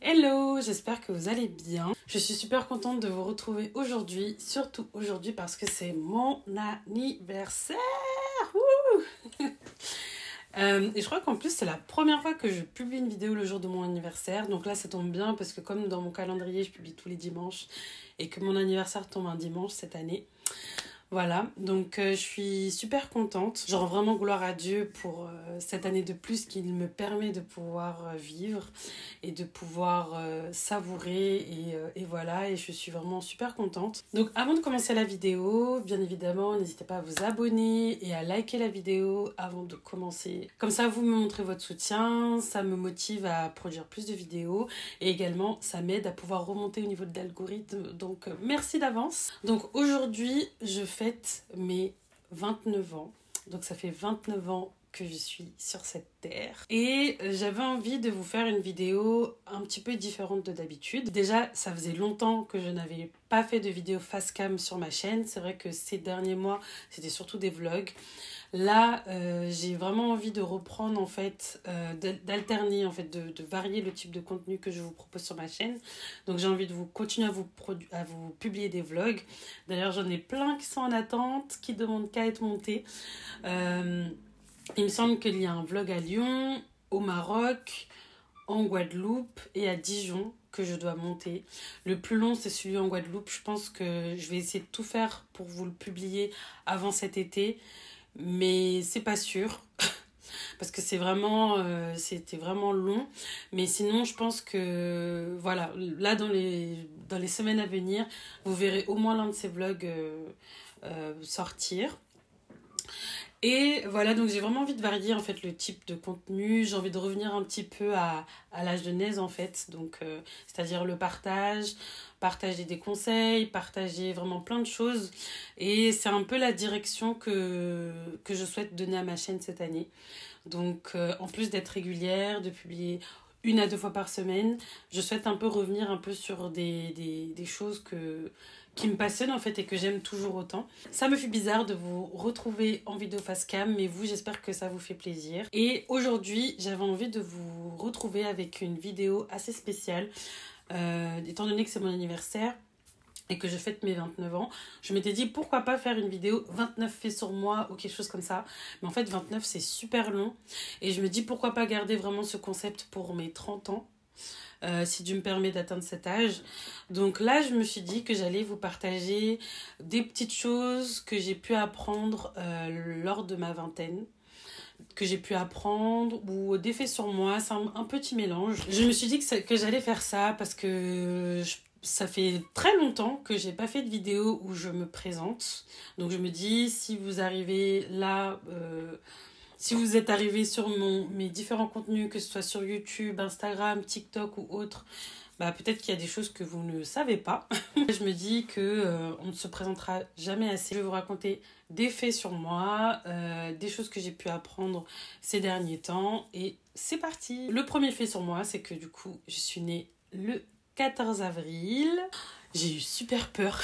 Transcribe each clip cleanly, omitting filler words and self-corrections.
Hello, j'espère que vous allez bien. Je suis super contente de vous retrouver aujourd'hui, surtout aujourd'hui parce que c'est mon anniversaire. Wouh. Et je crois qu'en plus c'est la première fois que je publie une vidéo le jour de mon anniversaire. Donc là ça tombe bien parce que comme dans mon calendrier je publie tous les dimanches et que mon anniversaire tombe un dimanche cette année. Voilà, donc je suis super contente. Genre vraiment gloire à Dieu pour cette année de plus qu'il me permet de pouvoir vivre et de pouvoir savourer et voilà, et je suis vraiment super contente. Donc avant de commencer la vidéo, bien évidemment, n'hésitez pas à vous abonner et à liker la vidéo avant de commencer. Comme ça, vous me montrez votre soutien, ça me motive à produire plus de vidéos et également ça m'aide à pouvoir remonter au niveau de l'algorithme. Donc merci d'avance. Donc aujourd'hui, je fête mes 29 ans. Donc ça fait 29 ans que je suis sur cette terre. Et j'avais envie de vous faire une vidéo un petit peu différente de d'habitude. Déjà, ça faisait longtemps que je n'avais pas fait de vidéo face cam sur ma chaîne. C'est vrai que ces derniers mois, c'était surtout des vlogs. Là, j'ai vraiment envie de reprendre, en fait, d'alterner, en fait, de varier le type de contenu que je vous propose sur ma chaîne. Donc, j'ai envie de vous continuer à vous publier des vlogs. D'ailleurs, j'en ai plein qui sont en attente, qui demandent qu'à être montés. Il me semble qu'il y a un vlog à Lyon, au Maroc, en Guadeloupe et à Dijon que je dois monter. Le plus long, c'est celui en Guadeloupe. Je pense que je vais essayer de tout faire pour vous le publier avant cet été. Mais c'est pas sûr parce que c'était vraiment long, mais sinon je pense que voilà, là dans les semaines à venir vous verrez au moins l'un de ces vlogs sortir. Et voilà, donc j'ai vraiment envie de varier en fait le type de contenu. J'ai envie de revenir un petit peu à la genèse en fait, donc c'est-à-dire le partager des conseils, partager vraiment plein de choses. Et c'est un peu la direction que je souhaite donner à ma chaîne cette année. Donc en plus d'être régulière, de publier 1 à 2 fois par semaine, je souhaite un peu revenir un peu sur des choses qui me passionnent en fait et que j'aime toujours autant. Ça me fait bizarre de vous retrouver en vidéo face cam, mais vous, j'espère que ça vous fait plaisir. Et aujourd'hui, j'avais envie de vous retrouver avec une vidéo assez spéciale, étant donné que c'est mon anniversaire et que je fête mes 29 ans, je m'étais dit pourquoi pas faire une vidéo 29 faits sur moi ou quelque chose comme ça. Mais en fait 29 c'est super long et je me dis pourquoi pas garder vraiment ce concept pour mes 30 ans. Si Dieu me permet d'atteindre cet âge. Donc là, je me suis dit que j'allais vous partager des petites choses que j'ai pu apprendre lors de ma vingtaine, que j'ai pu apprendre ou des faits sur moi. C'est un petit mélange. Je me suis dit que j'allais faire ça parce que ça fait très longtemps que j'ai pas fait de vidéo où je me présente. Donc je me dis, si vous arrivez là... si vous êtes arrivé sur mes différents contenus, que ce soit sur YouTube, Instagram, TikTok ou autre, bah peut-être qu'il y a des choses que vous ne savez pas. Je me dis on ne se présentera jamais assez. Je vais vous raconter des faits sur moi, des choses que j'ai pu apprendre ces derniers temps. Et c'est parti. Le premier fait sur moi, c'est que du coup, je suis née le 14 avril. J'ai eu super peur.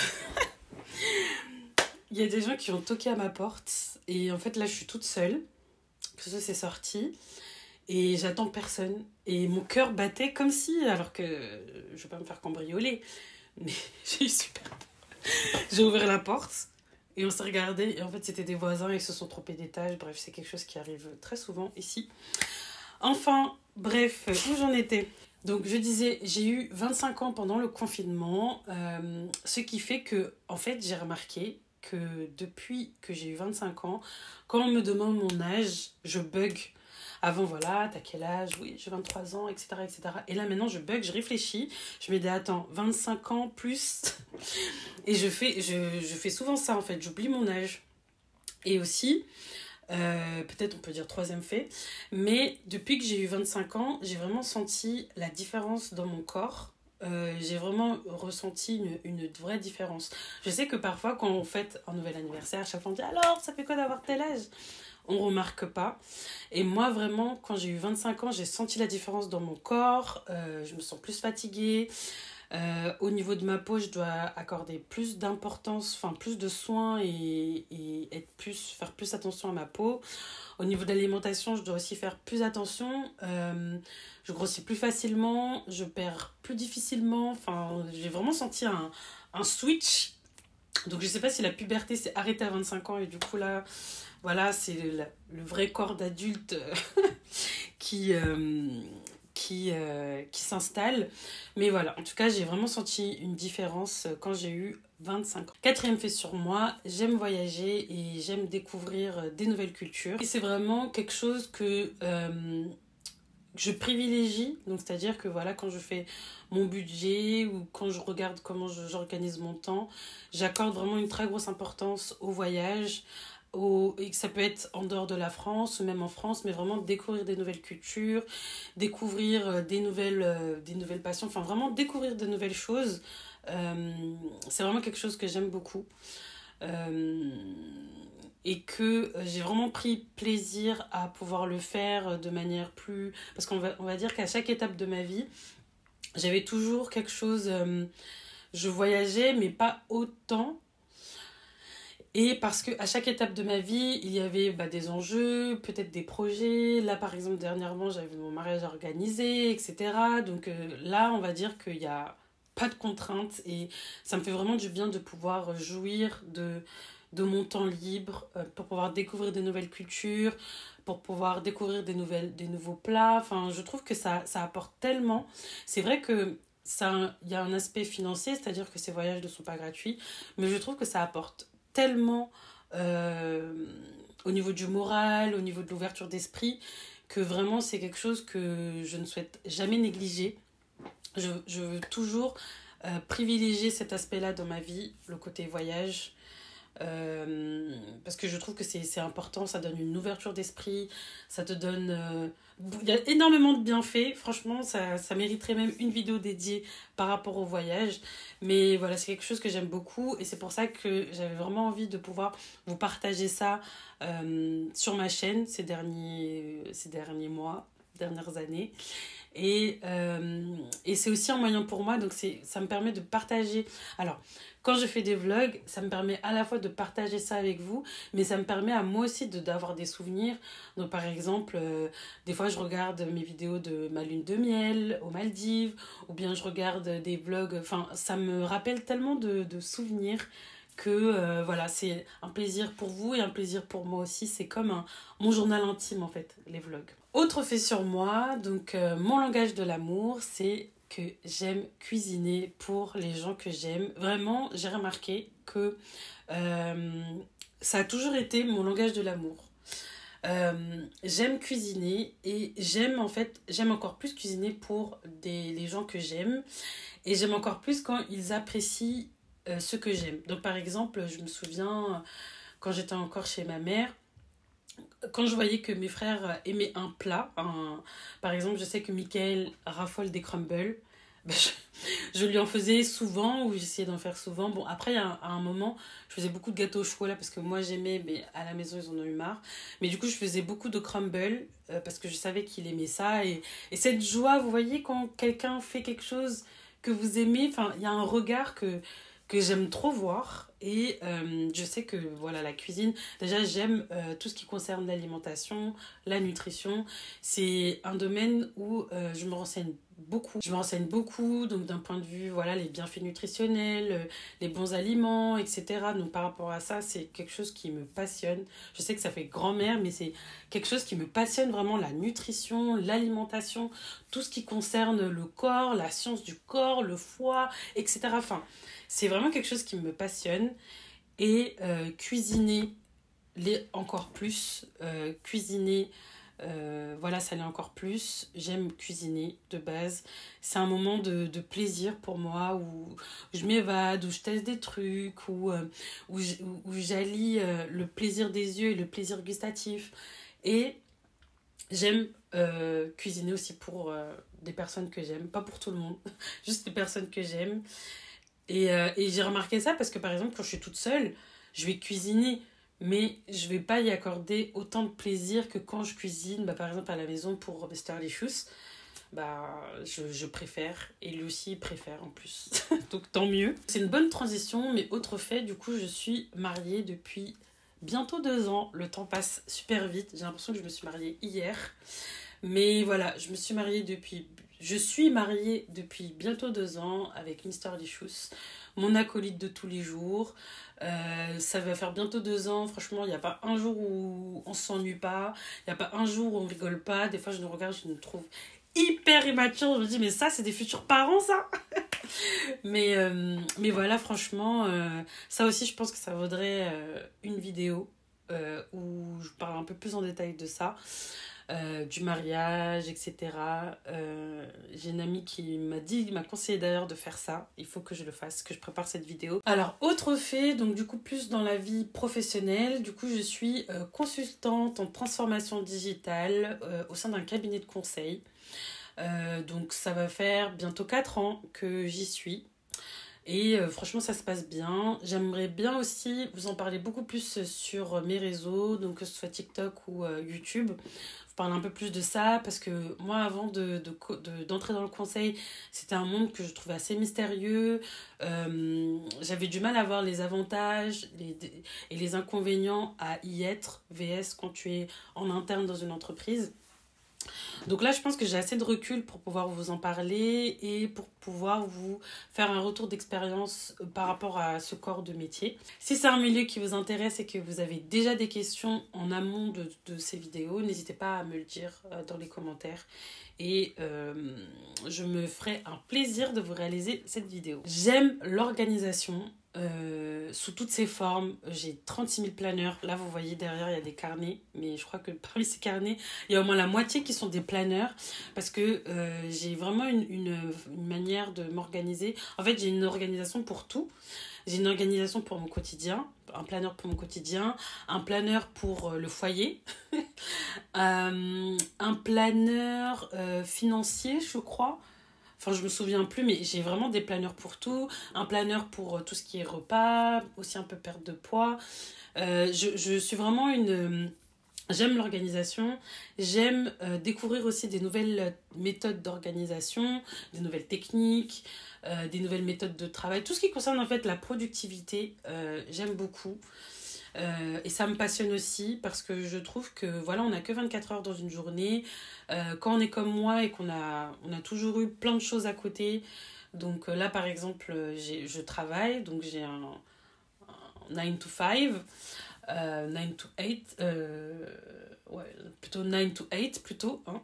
Il y a des gens qui ont toqué à ma porte. Et en fait, là, je suis toute seule. Que c'est sorti et j'attends personne et mon cœur battait comme si, alors que je vais pas me faire cambrioler, mais j'ai eu super peur. J'ai ouvert la porte et on s'est regardé et en fait c'était des voisins et ils se sont trompés d'étage. Bref, c'est quelque chose qui arrive très souvent ici. Enfin bref, où j'en étais? Donc je disais, j'ai eu 25 ans pendant le confinement, ce qui fait que en fait j'ai remarqué que depuis que j'ai eu 25 ans, quand on me demande mon âge, je bug. Avant, voilà, t'as quel âge? Oui, j'ai 23 ans, etc., etc. Et là, maintenant, je bug, je réfléchis. Je me dis, attends, 25 ans plus... Et je fais souvent ça, en fait. J'oublie mon âge. Et aussi, peut-être on peut dire troisième fait, mais depuis que j'ai eu 25 ans, j'ai vraiment senti la différence dans mon corps. J'ai vraiment ressenti une vraie différence. Je sais que parfois quand on fête un nouvel anniversaire, chaque fois on dit alors ça fait quoi d'avoir tel âge? On remarque pas. Et moi vraiment quand j'ai eu 25 ans, j'ai senti la différence dans mon corps. Je me sens plus fatiguée. Au niveau de ma peau, je dois accorder plus d'importance, enfin plus de soins et faire plus attention à ma peau. Au niveau de l'alimentation, je dois aussi faire plus attention. Je grossis plus facilement, je perds plus difficilement. Enfin, j'ai vraiment senti un switch. Donc je sais pas si la puberté s'est arrêtée à 25 ans et du coup là, voilà, c'est le vrai corps d'adulte qui, qui s'installe. Mais voilà, en tout cas, j'ai vraiment senti une différence quand j'ai eu 25 ans. Quatrième fait sur moi, j'aime voyager et j'aime découvrir des nouvelles cultures. Et c'est vraiment quelque chose que je privilégie. Donc, c'est-à-dire que voilà, quand je fais mon budget ou quand je regarde comment j'organise mon temps, j'accorde vraiment une très grosse importance au voyage. Et que ça peut être en dehors de la France ou même en France, mais vraiment découvrir des nouvelles cultures, découvrir des nouvelles passions, enfin vraiment découvrir de nouvelles choses. C'est vraiment quelque chose que j'aime beaucoup. Euh, et que j'ai vraiment pris plaisir à pouvoir le faire de manière plus... Parce on va dire qu'à chaque étape de ma vie, j'avais toujours quelque chose... je voyageais, mais pas autant. Et parce qu'à chaque étape de ma vie, il y avait des enjeux, peut-être des projets. Là, par exemple, dernièrement, j'avais mon mariage organisé, etc. Donc là, on va dire qu'il n'y a pas de contraintes. Et ça me fait vraiment du bien de pouvoir jouir de mon temps libre, pour pouvoir découvrir de nouvelles cultures, pour pouvoir découvrir des nouveaux plats. Enfin, je trouve que ça apporte tellement. C'est vrai que il y a un aspect financier, c'est-à-dire que ces voyages ne sont pas gratuits, mais je trouve que ça apporte tellement euh, au niveau du moral, au niveau de l'ouverture d'esprit, que vraiment c'est quelque chose que je ne souhaite jamais négliger. Je veux toujours privilégier cet aspect-là dans ma vie, le côté voyage. Parce que je trouve que c'est important, ça donne une ouverture d'esprit, ça te donne... il y a énormément de bienfaits, franchement, ça mériterait même une vidéo dédiée par rapport au voyage. Mais voilà, c'est quelque chose que j'aime beaucoup et c'est pour ça que j'avais vraiment envie de pouvoir vous partager ça sur ma chaîne ces derniers mois, dernières années. Et c'est aussi un moyen pour moi, donc ça me permet de partager. Alors, quand je fais des vlogs, ça me permet à la fois de partager ça avec vous, mais ça me permet à moi aussi d'avoir des souvenirs. Donc, par exemple, des fois, je regarde mes vidéos de ma lune de miel aux Maldives, ou bien je regarde des vlogs. Enfin, ça me rappelle tellement de souvenirs que voilà, c'est un plaisir pour vous et un plaisir pour moi aussi. C'est comme mon journal intime, en fait, les vlogs. Autre fait sur moi, donc mon langage de l'amour, c'est que j'aime cuisiner pour les gens que j'aime. Vraiment, j'ai remarqué que ça a toujours été mon langage de l'amour. J'aime cuisiner et j'aime encore plus cuisiner pour les gens que j'aime. Et j'aime encore plus quand ils apprécient ce que j'aime. Donc par exemple, je me souviens quand j'étais encore chez ma mère, quand je voyais que mes frères aimaient un plat, par exemple, je sais que Michael raffole des crumbles, ben je lui en faisais souvent, ou j'essayais d'en faire souvent. Bon, après, à un moment, je faisais beaucoup de gâteaux au chocolat parce que moi j'aimais, mais à la maison ils en ont eu marre. Mais du coup, je faisais beaucoup de crumbles parce que je savais qu'il aimait ça. Et cette joie, vous voyez, quand quelqu'un fait quelque chose que vous aimez, enfin, il y a un regard que j'aime trop voir. Et je sais que voilà, la cuisine, déjà j'aime tout ce qui concerne l'alimentation, la nutrition. C'est un domaine où je me renseigne beaucoup. Je me renseigne beaucoup, donc d'un point de vue, voilà, les bienfaits nutritionnels, les bons aliments, etc. Donc par rapport à ça, c'est quelque chose qui me passionne. Je sais que ça fait grand-mère, mais c'est quelque chose qui me passionne vraiment, la nutrition, l'alimentation, tout ce qui concerne le corps, la science du corps, le foie, etc. Enfin, c'est vraiment quelque chose qui me passionne. Et cuisiner encore plus, voilà, ça l'est encore plus. J'aime cuisiner de base. C'est un moment de plaisir pour moi où je m'évade, où je teste des trucs, où j'allie le plaisir des yeux et le plaisir gustatif. Et j'aime cuisiner aussi pour des personnes que j'aime, pas pour tout le monde, juste des personnes que j'aime. Et j'ai remarqué ça parce que par exemple, quand je suis toute seule, je vais cuisiner, mais je vais pas y accorder autant de plaisir que quand je cuisine, par exemple à la maison pour Mr. Licious. je préfère et lui aussi il préfère en plus. Donc tant mieux. C'est une bonne transition, mais autre fait, du coup je suis mariée depuis bientôt 2 ans. Le temps passe super vite, j'ai l'impression que je me suis mariée hier. Mais voilà, je suis mariée depuis bientôt 2 ans avec Mister Licious, mon acolyte de tous les jours. Ça va faire bientôt 2 ans. Franchement, il n'y a pas un jour où on s'ennuie pas. Il n'y a pas un jour où on rigole pas. Des fois, je nous regarde, je nous trouve hyper immature. Je me dis, mais ça, c'est des futurs parents, ça. Mais voilà, franchement, ça aussi, je pense que ça vaudrait une vidéo où je parle un peu plus en détail de ça. Du mariage, etc. J'ai une amie qui m'a conseillé d'ailleurs de faire ça. Il faut que je le fasse, que je prépare cette vidéo. Alors, autre fait, donc du coup plus dans la vie professionnelle, du coup je suis consultante en transformation digitale au sein d'un cabinet de conseil. Donc ça va faire bientôt 4 ans que j'y suis. Et franchement, ça se passe bien. J'aimerais bien aussi vous en parler beaucoup plus sur mes réseaux, donc que ce soit TikTok ou YouTube. Vous parler un peu plus de ça parce que moi, avant d'entrer dans le conseil, c'était un monde que je trouvais assez mystérieux. J'avais du mal à voir les avantages et les inconvénients à y être, VS, quand tu es en interne dans une entreprise. Donc là, je pense que j'ai assez de recul pour pouvoir vous en parler et pour pouvoir vous faire un retour d'expérience par rapport à ce corps de métier. Si c'est un milieu qui vous intéresse et que vous avez déjà des questions en amont de ces vidéos, n'hésitez pas à me le dire dans les commentaires. Et je me ferai un plaisir de vous réaliser cette vidéo. J'aime l'organisation. Sous toutes ses formes, j'ai 36 000 planeurs. Là, vous voyez derrière, il y a des carnets. Mais je crois que parmi ces carnets, il y a au moins la moitié qui sont des planeurs. Parce que j'ai vraiment une manière de m'organiser. En fait, j'ai une organisation pour tout. J'ai une organisation pour mon quotidien, un planeur pour mon quotidien, un planeur pour le foyer, un planeur financier, je crois. Enfin, je me souviens plus, mais j'ai vraiment des planeurs pour tout. Un planeur pour tout ce qui est repas, aussi un peu perte de poids. Je suis vraiment j'aime l'organisation, j'aime découvrir aussi des nouvelles méthodes d'organisation, des nouvelles techniques, des nouvelles méthodes de travail. Tout ce qui concerne en fait la productivité, j'aime beaucoup. Et ça me passionne aussi parce que je trouve que voilà, on n'a que 24 heures dans une journée. Quand on est comme moi et on a toujours eu plein de choses à côté. Donc là par exemple, je travaille, donc j'ai un 9 to 5. 9 to 8, ouais, plutôt 9 to 8 plutôt, hein.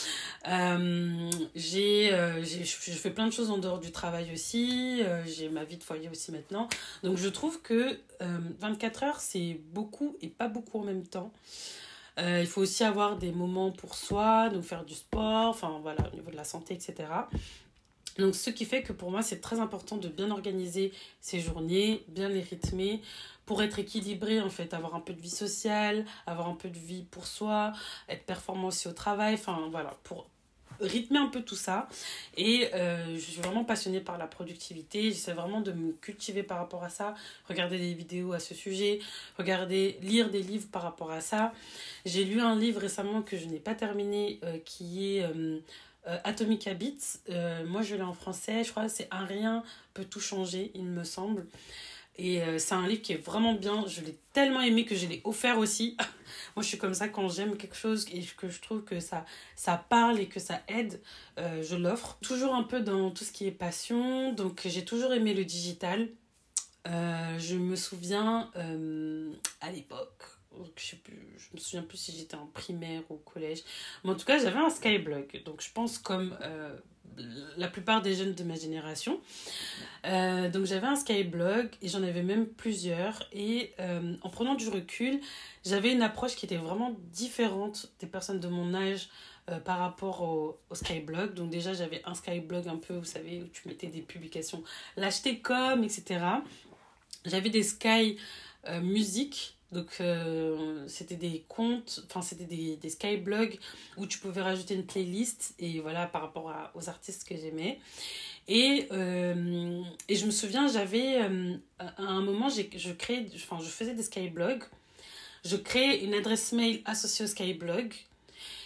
Je fais plein de choses en dehors du travail aussi, j'ai ma vie de foyer aussi maintenant, donc je trouve que 24 heures c'est beaucoup et pas beaucoup en même temps. Il faut aussi avoir des moments pour soi, donc faire du sport, enfin voilà, au niveau de la santé, etc. Donc ce qui fait que pour moi c'est très important de bien organiser ses journées, bien les rythmer pour être équilibré en fait, avoir un peu de vie sociale, avoir un peu de vie pour soi, être performant aussi au travail, enfin voilà, pour rythmer un peu tout ça. Et je suis vraiment passionnée par la productivité, j'essaie vraiment de me cultiver par rapport à ça, regarder des vidéos à ce sujet, lire des livres par rapport à ça. J'ai lu un livre récemment que je n'ai pas terminé qui est... Atomic Habits, moi je l'ai en français, je crois que c'est Un rien peut tout changer, il me semble. Et c'est un livre qui est vraiment bien, je l'ai tellement aimé que je l'ai offert aussi. Moi je suis comme ça, quand j'aime quelque chose et que je trouve que ça parle et que ça aide, je l'offre. Toujours un peu dans tout ce qui est passion, donc j'ai toujours aimé le digital. Je me souviens à l'époque, je me souviens plus si j'étais en primaire ou au collège, mais en tout cas j'avais un Skyblog, donc je pense comme la plupart des jeunes de ma génération. Donc j'avais un Skyblog et j'en avais même plusieurs, et en prenant du recul, j'avais une approche qui était vraiment différente des personnes de mon âge par rapport au Skyblog. Donc déjà j'avais un Skyblog un peu, vous savez, où tu mettais des publications, l'acheter.com, etc. J'avais des Sky musique. Donc, c'était des comptes, enfin, c'était des skyblogs où tu pouvais rajouter une playlist, et voilà, par rapport aux artistes que j'aimais. Et je me souviens, j'avais, à un moment, je faisais des skyblogs, je créais une adresse mail associée au skyblog,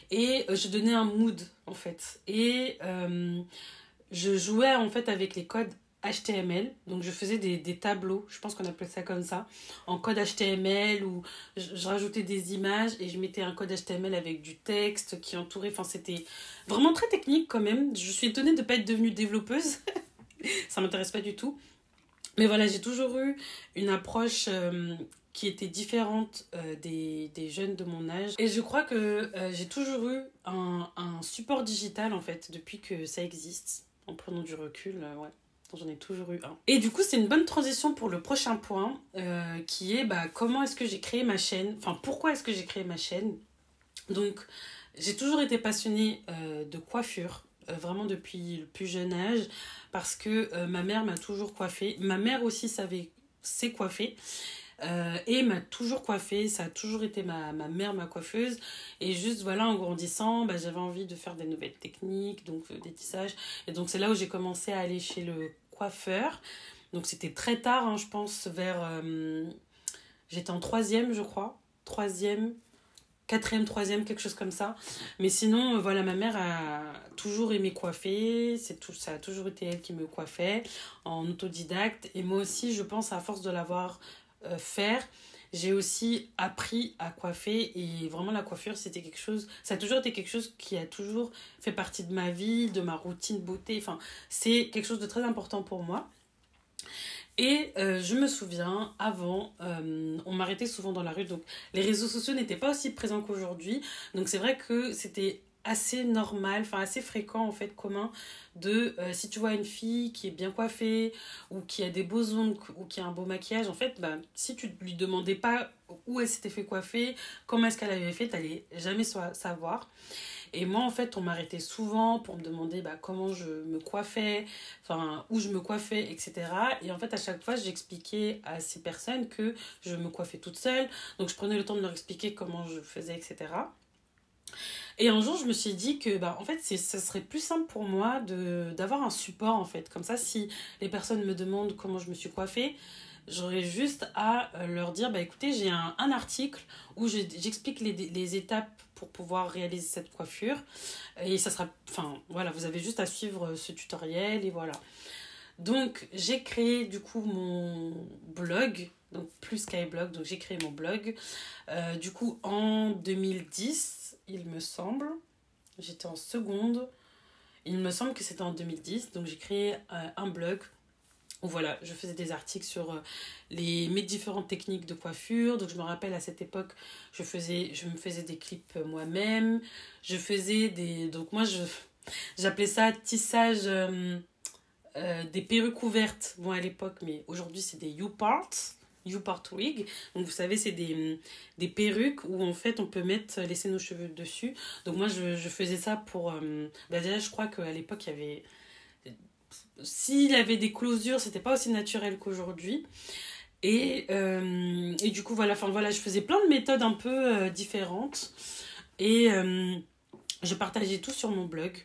et je donnais un mood en fait. Et je jouais en fait avec les codes HTML, donc je faisais des tableaux, je pense qu'on appelle ça comme ça, en code HTML où je rajoutais des images et je mettais un code HTML avec du texte qui entourait, enfin c'était vraiment très technique quand même. Je suis étonnée de ne pas être devenue développeuse, ça m'intéresse pas du tout. Mais voilà, j'ai toujours eu une approche qui était différente des jeunes de mon âge. Et je crois que j'ai toujours eu un support digital en fait, depuis que ça existe. En prenant du recul, ouais. J'en ai toujours eu un. Et du coup, c'est une bonne transition pour le prochain point, qui est comment est-ce que j'ai créé ma chaîne, enfin pourquoi est-ce que j'ai créé ma chaîne. Donc, j'ai toujours été passionnée de coiffure, vraiment depuis le plus jeune âge, parce que ma mère m'a toujours coiffée. Ma mère aussi sait coiffer. Et m'a toujours coiffée, ça a toujours été ma mère, ma coiffeuse. Et juste voilà, en grandissant, j'avais envie de faire des nouvelles techniques, donc des tissages. Et donc c'est là où j'ai commencé à aller chez le coiffeur. Donc c'était très tard, hein, je pense, j'étais en troisième, je crois. Troisième, quatrième, troisième, quelque chose comme ça. Mais sinon, voilà, ma mère a toujours aimé coiffer. Ça a toujours été elle qui me coiffait en autodidacte. Et moi aussi, je pense, à force de l'avoir faire, j'ai aussi appris à coiffer. Et vraiment, la coiffure, ça a toujours été quelque chose qui a toujours fait partie de ma vie, de ma routine beauté. Enfin, c'est quelque chose de très important pour moi. Et je me souviens, avant, on m'arrêtait souvent dans la rue, donc les réseaux sociaux n'étaient pas aussi présents qu'aujourd'hui. Donc c'est vrai que c'était assez normal, enfin assez fréquent en fait, commun, si tu vois une fille qui est bien coiffée, ou qui a des beaux ongles, ou qui a un beau maquillage, en fait, si tu lui demandais pas où elle s'était fait coiffer, comment est-ce qu'elle avait fait, t'allais jamais savoir. Et moi, en fait, on m'arrêtait souvent pour me demander comment je me coiffais, enfin, où je me coiffais, etc. Et en fait, à chaque fois, j'expliquais à ces personnes que je me coiffais toute seule. Donc, je prenais le temps de leur expliquer comment je faisais, etc. Et un jour, je me suis dit que, en fait, ça serait plus simple pour moi d'avoir un support, en fait. Comme ça, si les personnes me demandent comment je me suis coiffée, j'aurais juste à leur dire, écoutez, j'ai un article où j'explique les étapes pour pouvoir réaliser cette coiffure. Et ça sera, enfin, voilà, vous avez juste à suivre ce tutoriel et voilà. Donc, j'ai créé du coup mon blog, donc plus Skyblog, donc j'ai créé mon blog. Du coup, en 2010, il me semble, j'étais en seconde, il me semble que c'était en 2010, donc j'ai créé un blog où voilà, je faisais des articles sur mes différentes techniques de coiffure. Donc je me rappelle à cette époque, je me faisais des clips moi-même, donc moi j'appelais ça tissage des perruques ouvertes, bon à l'époque, mais aujourd'hui c'est des U-Part wig. Donc vous savez, c'est des perruques où en fait on peut laisser nos cheveux dessus. Donc moi je faisais ça pour déjà je crois qu'à l'époque il y avait, s'il avait des closures, c'était pas aussi naturel qu'aujourd'hui. Et du coup voilà, je faisais plein de méthodes un peu différentes. Et je partageais tout sur mon blog.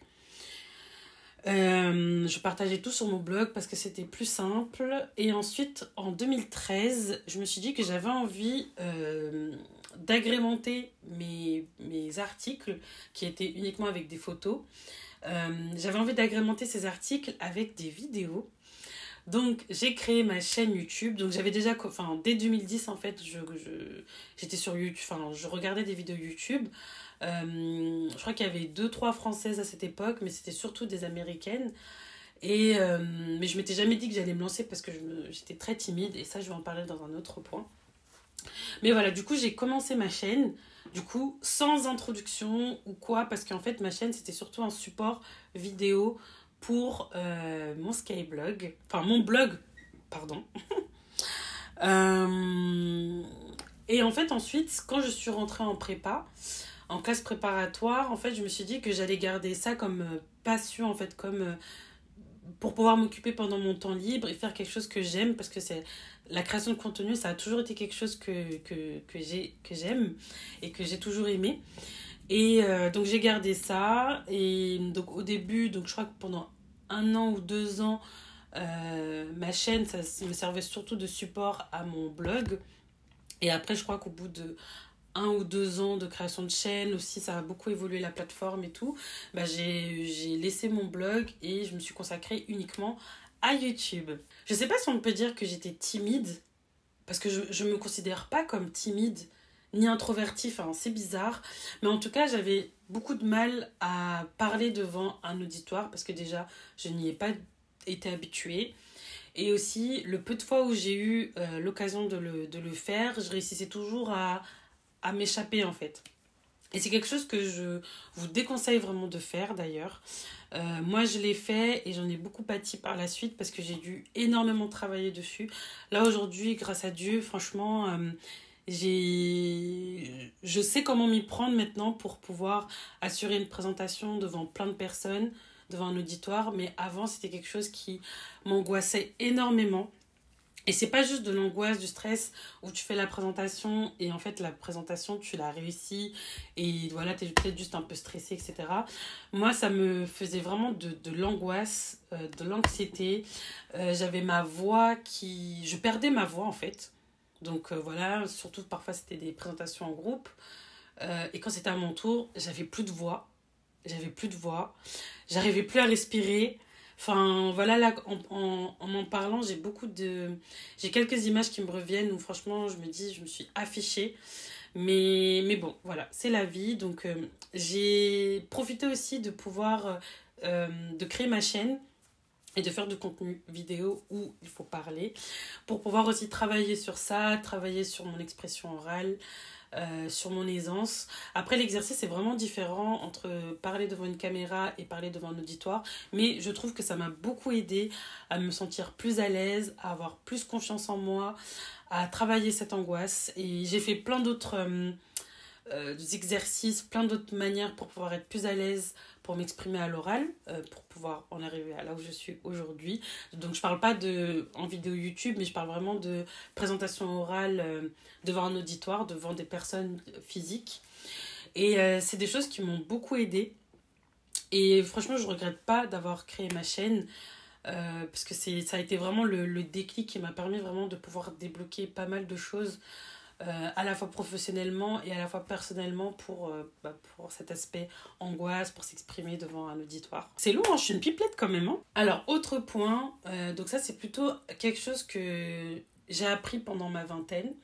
Parce que c'était plus simple. Et ensuite, en 2013, je me suis dit que j'avais envie d'agrémenter mes articles qui étaient uniquement avec des photos. J'avais envie d'agrémenter ces articles avec des vidéos. Donc, j'ai créé ma chaîne YouTube. Donc, j'avais déjà, dès 2010, en fait, j'étais sur YouTube, je regardais des vidéos YouTube. Je crois qu'il y avait 2-3 françaises à cette époque, mais c'était surtout des américaines. Mais je m'étais jamais dit que j'allais me lancer parce que j'étais très timide, et ça, je vais en parler dans un autre point. Mais voilà, du coup, j'ai commencé ma chaîne, du coup, sans introduction ou quoi, parce qu'en fait, ma chaîne, c'était surtout un support vidéo pour mon Skyblog, enfin mon blog, pardon. Et en fait, ensuite, quand je suis rentrée en prépa, en classe préparatoire, en fait, je me suis dit que j'allais garder ça comme passion, en fait, comme pour pouvoir m'occuper pendant mon temps libre et faire quelque chose que j'aime, parce que la création de contenu, ça a toujours été quelque chose que j'aime et que j'ai toujours aimé. Et donc j'ai gardé ça. Et donc au début, donc je crois que pendant 1 an ou 2 ans, ma chaîne, ça me servait surtout de support à mon blog. Et après, je crois qu'au bout de 1 ou 2 ans de création de chaîne, aussi ça a beaucoup évolué la plateforme et tout, bah, j'ai laissé mon blog et je me suis consacrée uniquement à YouTube. Je sais pas si on peut dire que j'étais timide, parce que je me considère pas comme timide ni introvertie, enfin c'est bizarre, mais en tout cas j'avais beaucoup de mal à parler devant un auditoire parce que déjà je n'y ai pas été habituée. Et aussi, le peu de fois où j'ai eu l'occasion de le faire, je réussissais toujours à m'échapper en fait. Et c'est quelque chose que je vous déconseille vraiment de faire d'ailleurs. Moi je l'ai fait et j'en ai beaucoup pâti par la suite parce que j'ai dû énormément travailler dessus. Là aujourd'hui, grâce à Dieu, franchement, je sais comment m'y prendre maintenant pour pouvoir assurer une présentation devant plein de personnes, devant un auditoire. Mais avant, c'était quelque chose qui m'angoissait énormément. Et c'est pas juste de l'angoisse, du stress où tu fais la présentation et en fait la présentation tu l'as réussi et voilà t'es peut-être juste un peu stressé, etc. Moi ça me faisait vraiment de l'angoisse, de l'anxiété. J'avais ma voix qui... Je perdais ma voix en fait. Donc voilà, surtout parfois c'était des présentations en groupe. Et quand c'était à mon tour, j'avais plus de voix. J'avais plus de voix. J'arrivais plus à respirer. Enfin, voilà, là, en m'en parlant, j'ai quelques images qui me reviennent où, franchement, je me dis, je me suis affichée. Mais bon, voilà, c'est la vie. Donc, j'ai profité aussi de pouvoir, de créer ma chaîne et de faire du contenu vidéo où il faut parler pour pouvoir aussi travailler sur ça, travailler sur mon expression orale, sur mon aisance. Après, l'exercice est vraiment différent entre parler devant une caméra et parler devant un auditoire, mais je trouve que ça m'a beaucoup aidé à me sentir plus à l'aise, à avoir plus confiance en moi, à travailler cette angoisse. Et j'ai fait plein d'autres exercices, plein d'autres manières pour pouvoir être plus à l'aise, pour m'exprimer à l'oral, pour pouvoir en arriver à là où je suis aujourd'hui. Donc je parle pas en vidéo YouTube, mais je parle vraiment de présentation orale devant un auditoire, devant des personnes physiques. Et c'est des choses qui m'ont beaucoup aidée. Et franchement, je regrette pas d'avoir créé ma chaîne. Parce que ça a été vraiment le déclic qui m'a permis vraiment de pouvoir débloquer pas mal de choses à la fois professionnellement et à la fois personnellement pour cet aspect angoisse, pour s'exprimer devant un auditoire. C'est lourd, hein, je suis une pipelette quand même. Hein. Alors, autre point, donc ça c'est plutôt quelque chose que j'ai appris pendant ma vingtaine.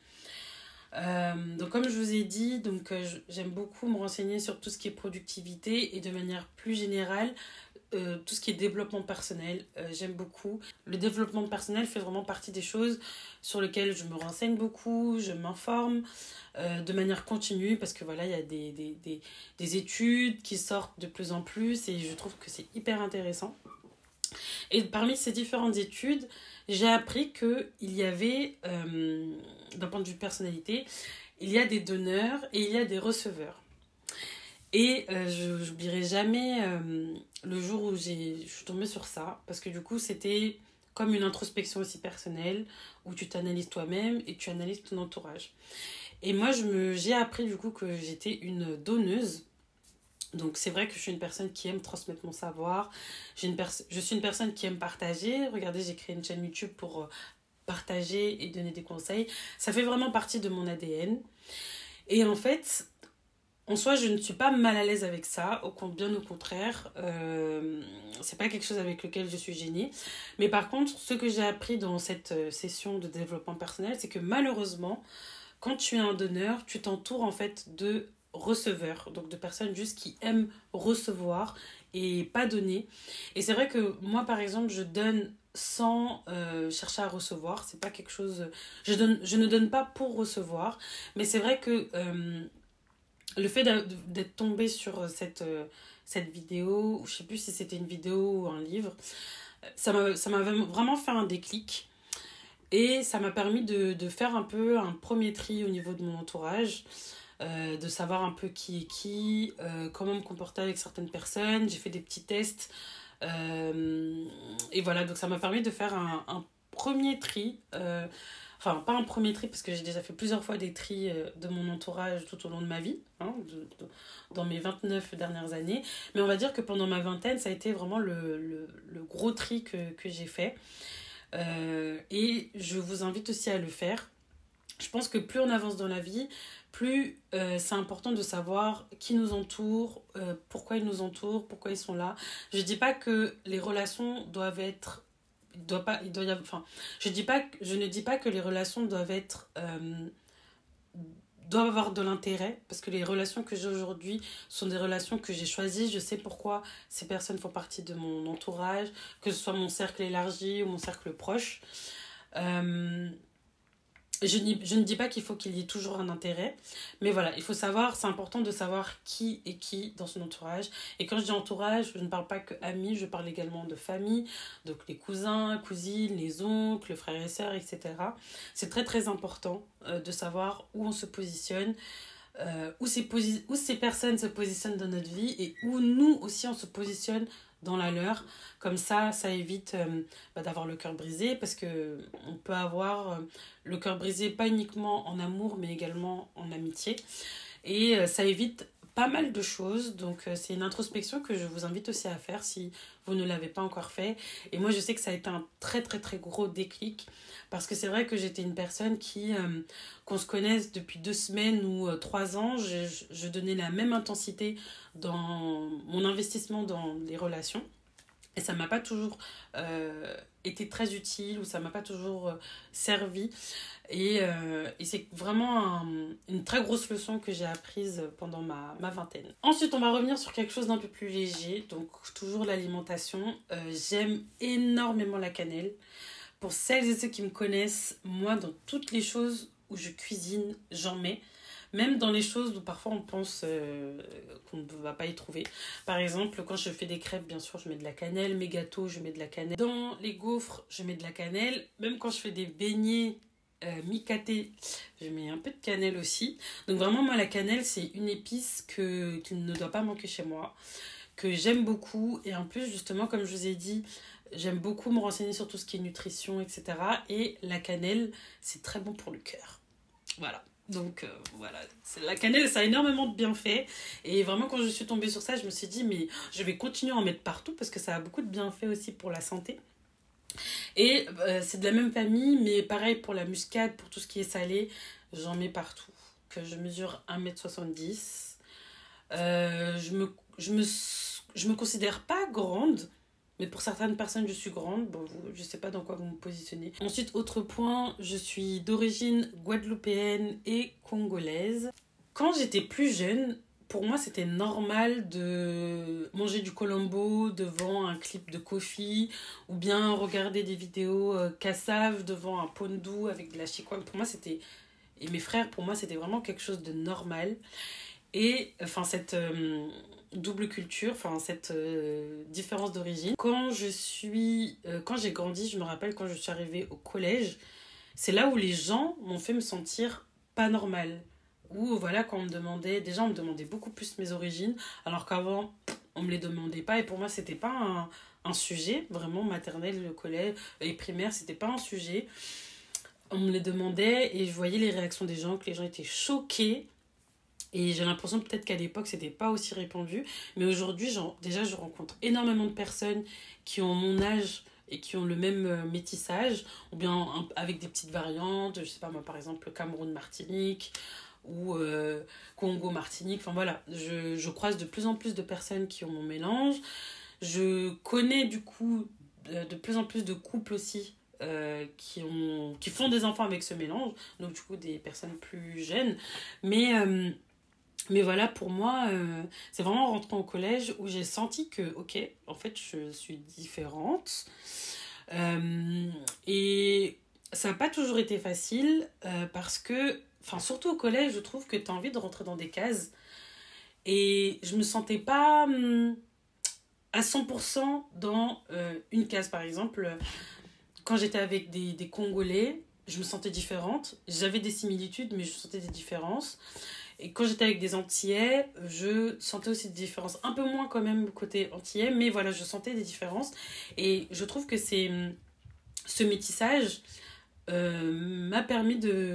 Donc comme je vous ai dit, j'aime beaucoup me renseigner sur tout ce qui est productivité et de manière plus générale, tout ce qui est développement personnel, j'aime beaucoup. Le développement personnel fait vraiment partie des choses sur lesquelles je me renseigne beaucoup, je m'informe de manière continue parce que voilà, il y a des études qui sortent de plus en plus et je trouve que c'est hyper intéressant. Et parmi ces différentes études, j'ai appris qu'il y avait, d'un point de vue personnalité, il y a des donneurs et il y a des receveurs. Et je n'oublierai jamais le jour où je suis tombée sur ça, parce que du coup, c'était comme une introspection aussi personnelle, où tu t'analyses toi-même et tu analyses ton entourage. Et moi, j'ai appris du coup que j'étais une donneuse. Donc c'est vrai que je suis une personne qui aime transmettre mon savoir. Je suis une personne qui aime partager. Regardez, j'ai créé une chaîne YouTube pour partager et donner des conseils. Ça fait vraiment partie de mon ADN. Et en fait, en soi, je ne suis pas mal à l'aise avec ça, bien au contraire. C'est pas quelque chose avec lequel je suis gênée. Mais par contre, ce que j'ai appris dans cette session de développement personnel, c'est que malheureusement, quand tu es un donneur, tu t'entoures en fait de receveurs, donc de personnes juste qui aiment recevoir et pas donner. Et c'est vrai que moi, par exemple, je donne sans chercher à recevoir. C'est pas quelque chose... Je ne donne pas pour recevoir, mais c'est vrai que... le fait d'être tombée sur cette vidéo, je sais plus si c'était une vidéo ou un livre, ça m'a vraiment fait un déclic. Et ça m'a permis de faire un peu un premier tri au niveau de mon entourage, de savoir un peu qui est qui, comment me comporter avec certaines personnes. J'ai fait des petits tests. Et voilà, donc ça m'a permis de faire un premier tri. Enfin, pas un premier tri, parce que j'ai déjà fait plusieurs fois des tris de mon entourage tout au long de ma vie, hein, dans mes 29 dernières années. Mais on va dire que pendant ma vingtaine, ça a été vraiment le gros tri que j'ai fait. Et je vous invite aussi à le faire. Je pense que plus on avance dans la vie, plus c'est important de savoir qui nous entoure, pourquoi ils nous entourent, pourquoi ils sont là. Je dis pas que les relations doivent être... il doit y avoir, enfin, je ne dis pas que les relations doivent avoir de l'intérêt, parce que les relations que j'ai aujourd'hui sont des relations que j'ai choisies. Je sais pourquoi ces personnes font partie de mon entourage, que ce soit mon cercle élargi ou mon cercle proche. Euh, je ne dis pas qu'il faut qu'il y ait toujours un intérêt, mais voilà, il faut savoir, c'est important de savoir qui est qui dans son entourage. Et quand je dis entourage, je ne parle pas que amis, je parle également de famille, donc les cousins, cousines, les oncles, frères et sœurs, etc. C'est très très important de savoir où on se positionne, où ces personnes se positionnent dans notre vie et où nous aussi on se positionne dans la leur. Comme ça évite d'avoir le cœur brisé, parce que on peut avoir le cœur brisé pas uniquement en amour mais également en amitié. Et ça évite pas mal de choses. Donc c'est une introspection que je vous invite aussi à faire si vous ne l'avez pas encore fait. Et moi je sais que ça a été un très très très gros déclic, parce que c'est vrai que j'étais une personne qu'on se connaisse depuis 2 semaines ou 3 ans, je donnais la même intensité dans mon investissement dans les relations. Et ça m'a pas toujours été très utile, ou ça m'a pas toujours servi. Et c'est vraiment une très grosse leçon que j'ai apprise pendant ma vingtaine. Ensuite, on va revenir sur quelque chose d'un peu plus léger. Donc, toujours l'alimentation. J'aime énormément la cannelle. Pour celles et ceux qui me connaissent, moi, dans toutes les choses où je cuisine, j'en mets. Même dans les choses où parfois on pense qu'on ne va pas y trouver. Par exemple, quand je fais des crêpes, bien sûr, je mets de la cannelle. Mes gâteaux, je mets de la cannelle. Dans les gaufres, je mets de la cannelle. Même quand je fais des beignets micatés, je mets un peu de cannelle aussi. Donc vraiment, moi, la cannelle, c'est une épice qui ne doit pas manquer chez moi, que j'aime beaucoup. Et en plus, justement, comme je vous ai dit, j'aime beaucoup me renseigner sur tout ce qui est nutrition, etc. Et la cannelle, c'est très bon pour le cœur. Voilà. Donc voilà, la cannelle, ça a énormément de bienfaits. Et vraiment, quand je suis tombée sur ça, je me suis dit, mais je vais continuer à en mettre partout, parce que ça a beaucoup de bienfaits aussi pour la santé. Et c'est de la même famille, mais pareil pour la muscade, pour tout ce qui est salé, j'en mets partout. Que je mesure 1,70 m. Je me considère pas grande, mais pour certaines personnes, je suis grande. Bon, je sais pas dans quoi vous me positionnez. Ensuite, autre point, je suis d'origine guadeloupéenne et congolaise. Quand j'étais plus jeune, pour moi, c'était normal de manger du colombo devant un clip de Kofi, ou bien regarder des vidéos kassav devant un pondou avec de la chikwang. Pour moi, c'était... Et mes frères, pour moi, c'était vraiment quelque chose de normal. Et enfin, cette double culture, enfin, cette différence d'origine. Quand j'ai grandi, je me rappelle quand je suis arrivée au collège, c'est là où les gens m'ont fait me sentir pas normale. Où voilà, quand on me demandait beaucoup plus mes origines, alors qu'avant, on me les demandait pas. Et pour moi, c'était pas un sujet, vraiment, maternelle, le collège et primaire, c'était pas un sujet. On me les demandait et je voyais les réactions des gens, que les gens étaient choqués. Et j'ai l'impression peut-être qu'à l'époque, c'était pas aussi répandu. Mais aujourd'hui, déjà, je rencontre énormément de personnes qui ont mon âge et qui ont le même métissage, ou bien avec des petites variantes, je sais pas moi, par exemple, Cameroun-Martinique, ou Congo-Martinique. Enfin voilà, je croise de plus en plus de personnes qui ont mon mélange. Je connais du coup de plus en plus de couples aussi qui font des enfants avec ce mélange, donc du coup des personnes plus jeunes. Mais voilà, pour moi, c'est vraiment en rentrant au collège où j'ai senti que, ok, en fait, je suis différente. Et ça n'a pas toujours été facile parce que, enfin, surtout au collège, je trouve que tu as envie de rentrer dans des cases. Et je me sentais pas à 100% dans une case. Par exemple, quand j'étais avec des Congolais, je me sentais différente. J'avais des similitudes, mais je sentais des différences. Et quand j'étais avec des Antillais, je sentais aussi des différences. Un peu moins quand même côté Antillais, mais voilà, je sentais des différences. Et je trouve que ce métissage m'a permis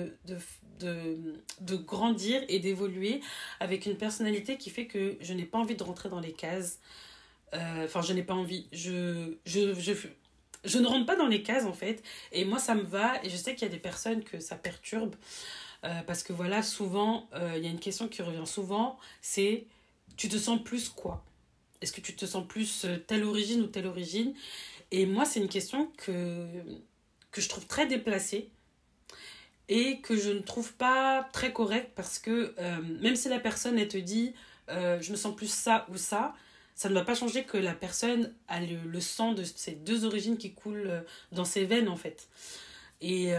de grandir et d'évoluer avec une personnalité qui fait que je n'ai pas envie de rentrer dans les cases. Enfin, je n'ai pas envie. Je ne rentre pas dans les cases en fait. Et moi ça me va. Et je sais qu'il y a des personnes que ça perturbe. Parce que voilà, souvent, il y a une question qui revient souvent. C'est, tu te sens plus quoi? Est-ce que tu te sens plus telle origine ou telle origine? Et moi c'est une question que je trouve très déplacée. Et que je ne trouve pas très correcte. Parce que même si la personne elle te dit je me sens plus ça ou ça ne va pas changer que la personne a le sang de ces deux origines qui coulent dans ses veines en fait. Et,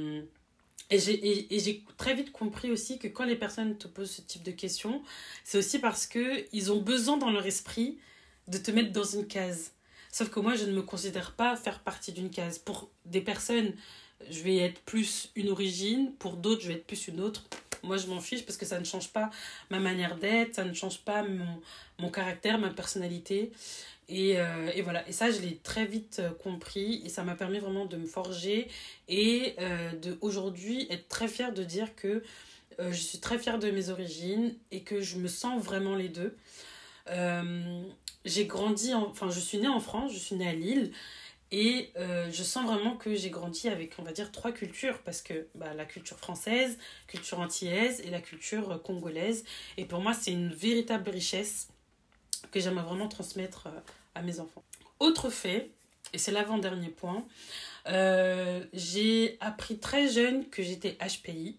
j'ai très vite compris aussi que quand les personnes te posent ce type de questions, c'est aussi parce qu'ils ont besoin dans leur esprit de te mettre dans une case. Sauf que moi, je ne me considère pas faire partie d'une case. Pour des personnes, je vais être plus une origine, pour d'autres, je vais être plus une autre. Moi, je m'en fiche parce que ça ne change pas ma manière d'être, ça ne change pas mon caractère, ma personnalité. Et voilà. Et ça, je l'ai très vite compris et ça m'a permis vraiment de me forger et de aujourd'hui être très fière de dire que je suis très fière de mes origines et que je me sens vraiment les deux. Euh, j'ai grandi, enfin, je suis née en France, je suis née à Lille. Et je sens vraiment que j'ai grandi avec, on va dire, trois cultures, parce que bah, la culture française, culture antillaise et la culture congolaise. Et pour moi, c'est une véritable richesse que j'aimerais vraiment transmettre à mes enfants. Autre fait, et c'est l'avant-dernier point, j'ai appris très jeune que j'étais HPI.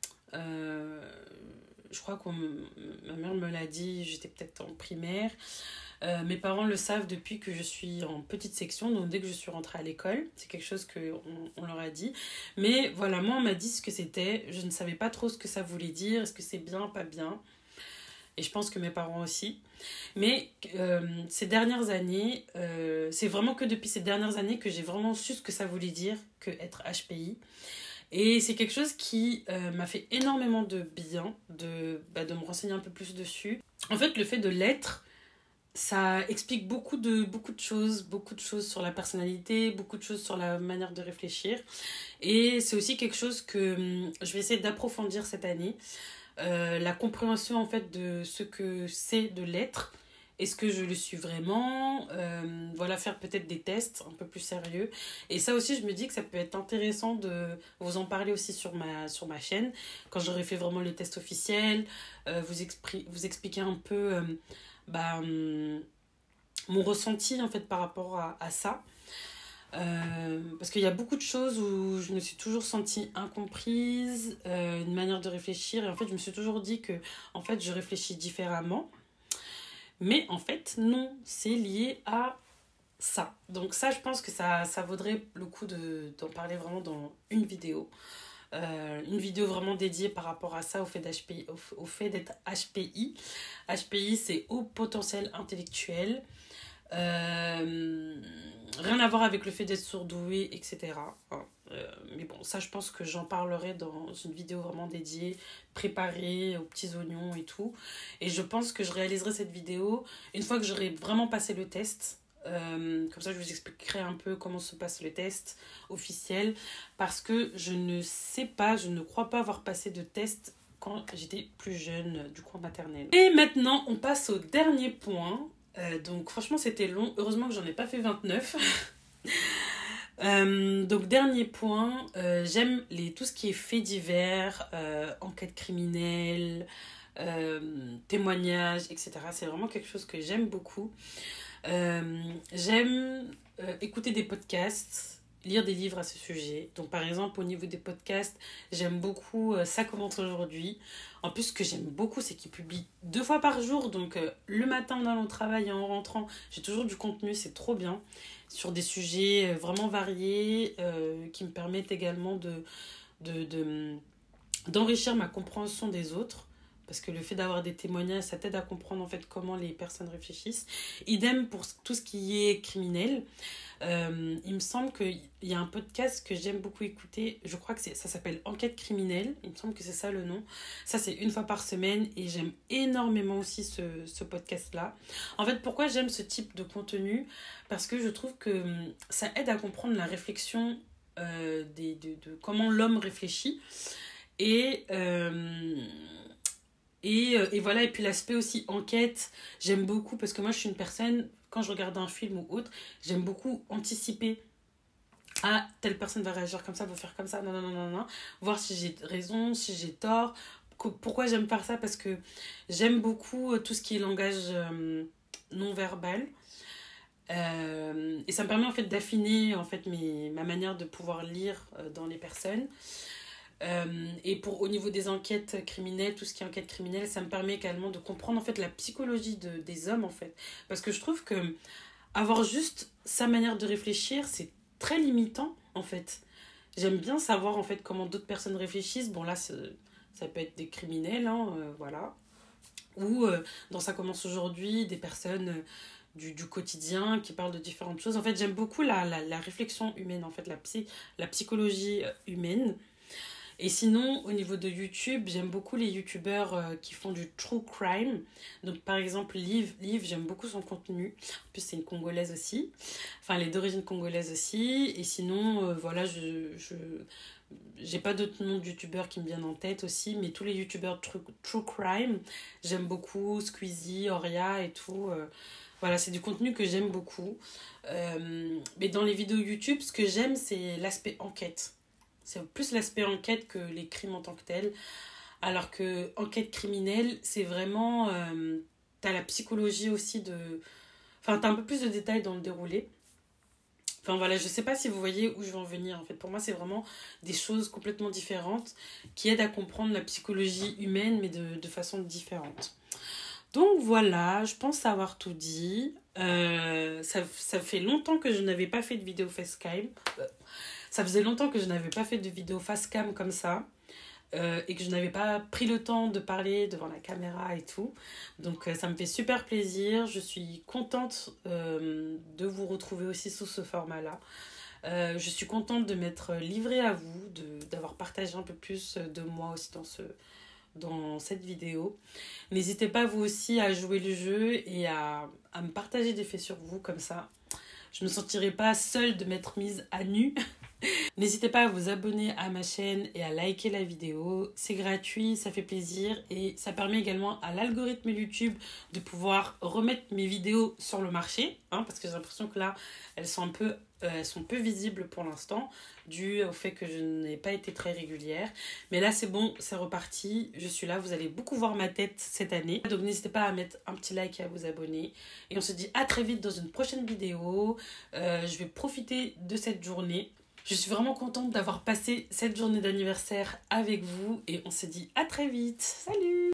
Je crois que ma mère me l'a dit, j'étais peut-être en primaire. Mes parents le savent depuis que je suis en petite section, donc dès que je suis rentrée à l'école, c'est quelque chose qu'on leur a dit. Mais voilà, moi on m'a dit ce que c'était, je ne savais pas trop ce que ça voulait dire, est-ce que c'est bien, pas bien. Et je pense que mes parents aussi. Mais ces dernières années, c'est vraiment que depuis ces dernières années que j'ai vraiment su ce que ça voulait dire que être HPI. Et c'est quelque chose qui m'a fait énormément de bien de me renseigner un peu plus dessus. En fait, le fait de l'être, ça explique beaucoup de choses sur la personnalité, beaucoup de choses sur la manière de réfléchir. Et c'est aussi quelque chose que je vais essayer d'approfondir cette année. La compréhension en fait de ce que c'est de l'être. Est-ce que je le suis vraiment? Voilà, faire peut-être des tests un peu plus sérieux. Et ça aussi, je me dis que ça peut être intéressant de vous en parler aussi sur ma chaîne. Quand j'aurai fait vraiment les tests officiels, vous expliquer un peu mon ressenti en fait par rapport à ça. Parce qu'il y a beaucoup de choses où je me suis toujours sentie incomprise, une manière de réfléchir. Et en fait, je me suis toujours dit que en fait, je réfléchis différemment. Mais en fait, non, c'est lié à ça. Donc ça, je pense que ça vaudrait le coup d'en parler vraiment dans une vidéo. Une vidéo vraiment dédiée par rapport à ça, au fait au fait d'être HPI. HPI, c'est haut potentiel intellectuel. Rien à voir avec le fait d'être surdoué, etc. Mais bon, ça, je pense que j'en parlerai dans une vidéo vraiment dédiée, préparée aux petits oignons et tout. Et je pense que je réaliserai cette vidéo une fois que j'aurai vraiment passé le test. Comme ça, je vous expliquerai un peu comment se passe le test officiel. Parce que je ne sais pas, je ne crois pas avoir passé de test quand j'étais plus jeune, du coup en maternelle. Et maintenant, on passe au dernier point. Donc franchement c'était long, heureusement que j'en ai pas fait 29. Donc dernier point, j'aime tout ce qui est faits divers, enquête criminelle, témoignages, etc. C'est vraiment quelque chose que j'aime beaucoup. J'aime écouter des podcasts, lire des livres à ce sujet. Donc par exemple au niveau des podcasts, j'aime beaucoup Ça commence aujourd'hui. En plus ce que j'aime beaucoup c'est qu'ils publient 2 fois par jour. Donc le matin en allant au travail et en rentrant, j'ai toujours du contenu, c'est trop bien. Sur des sujets vraiment variés qui me permettent également d'enrichir ma compréhension des autres. Parce que le fait d'avoir des témoignages, ça t'aide à comprendre en fait comment les personnes réfléchissent. Idem pour tout ce qui est criminel. Il me semble qu'il y a un podcast que j'aime beaucoup écouter. Je crois que ça s'appelle Enquête criminelle. Il me semble que c'est ça le nom. Ça, c'est 1 fois par semaine. Et j'aime énormément aussi ce podcast-là. En fait, pourquoi j'aime ce type de contenu? Parce que je trouve que ça aide à comprendre la réflexion de comment l'homme réfléchit. Et voilà, et puis l'aspect aussi enquête, j'aime beaucoup parce que moi je suis une personne, quand je regarde un film ou autre, j'aime beaucoup anticiper ah, telle personne va réagir comme ça, va faire comme ça, non, non, non, non, non. Voir si j'ai raison, si j'ai tort. Pourquoi j'aime faire ça? Parce que j'aime beaucoup tout ce qui est langage non verbal. Et ça me permet en fait d'affiner en fait ma manière de pouvoir lire dans les personnes. Et au niveau des enquêtes criminelles, tout ce qui est enquête criminelle, ça me permet également de comprendre en fait la psychologie des hommes en fait. Parce que je trouve que avoir juste sa manière de réfléchir, c'est très limitant en fait. J'aime bien savoir en fait comment d'autres personnes réfléchissent. Bon là, ça peut être des criminels, hein, voilà. Ou dans Ça commence aujourd'hui, des personnes du quotidien qui parlent de différentes choses. En fait, j'aime beaucoup la réflexion humaine, en fait, la psychologie humaine. Et sinon, au niveau de YouTube, j'aime beaucoup les YouTubeurs qui font du true crime. Donc, par exemple, Liv, j'aime beaucoup son contenu. En plus, c'est une Congolaise aussi. Enfin, elle est d'origine congolaise aussi. Et sinon, voilà, j'ai pas d'autres noms de YouTubeurs qui me viennent en tête aussi. Mais tous les YouTubeurs true crime, j'aime beaucoup. Squeezie, Oria et tout. Voilà, c'est du contenu que j'aime beaucoup. Mais dans les vidéos YouTube, ce que j'aime, c'est l'aspect enquête. C'est plus l'aspect enquête que les crimes en tant que tels. Alors que enquête criminelle, c'est vraiment... t'as la psychologie aussi de... Enfin, t'as un peu plus de détails dans le déroulé. Enfin voilà, je sais pas si vous voyez où je veux en venir. En fait, pour moi, c'est vraiment des choses complètement différentes qui aident à comprendre la psychologie humaine, mais de façon différente. Donc voilà, je pense avoir tout dit. Ça fait longtemps que je n'avais pas fait de vidéo facecam. Ça faisait longtemps que je n'avais pas fait de vidéo facecam comme ça. Et que je n'avais pas pris le temps de parler devant la caméra et tout. Donc ça me fait super plaisir. Je suis contente de vous retrouver aussi sous ce format-là. Je suis contente de m'être livrée à vous, d'avoir partagé un peu plus de moi aussi dans cette vidéo. N'hésitez pas vous aussi à jouer le jeu et à me partager des faits sur vous comme ça. Je ne me sentirai pas seule de m'être mise à nu. N'hésitez pas à vous abonner à ma chaîne et à liker la vidéo. C'est gratuit, ça fait plaisir et ça permet également à l'algorithme YouTube de pouvoir remettre mes vidéos sur le marché. Parce que j'ai l'impression que là, elles sont peu visibles pour l'instant, dû au fait que je n'ai pas été très régulière. Mais là, c'est bon, c'est reparti. Je suis là, vous allez beaucoup voir ma tête cette année. Donc n'hésitez pas à mettre un petit like et à vous abonner. Et on se dit à très vite dans une prochaine vidéo. Je vais profiter de cette journée. Je suis vraiment contente d'avoir passé cette journée d'anniversaire avec vous et on se dit à très vite. Salut!